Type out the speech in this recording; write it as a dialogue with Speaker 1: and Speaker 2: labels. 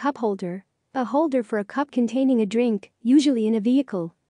Speaker 1: cup holder. A holder for a cup containing a drink, usually in a vehicle.